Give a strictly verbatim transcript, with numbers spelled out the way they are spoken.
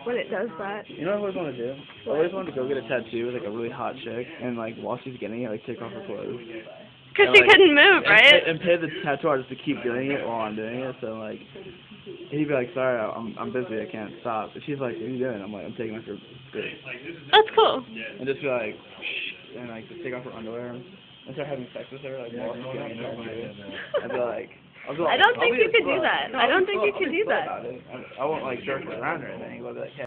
when it does that. You know what I always want to do? I always wanted to go get a tattoo with like a really hot chick, and like while she's getting it, like take off her clothes. Because And, she like, couldn't move, and, right? And pay the tattoo artist to keep doing it while I'm doing it. So like, he'd be like, "Sorry, I'm I'm busy, I can't stop." And she's like, "What are you doing?" I'm like, "I'm taking off her skirt." That's cool. And just be like, and like just take off her underwear and start having sex with her, like while she's getting it. I'd be like. I'll be like, I don't I'll think be you could do slow. that. No, I I'll don't be think slow. you I'll could be do slow that. about it. I, I won't like jerk her around or anything, but I'll be like, hey.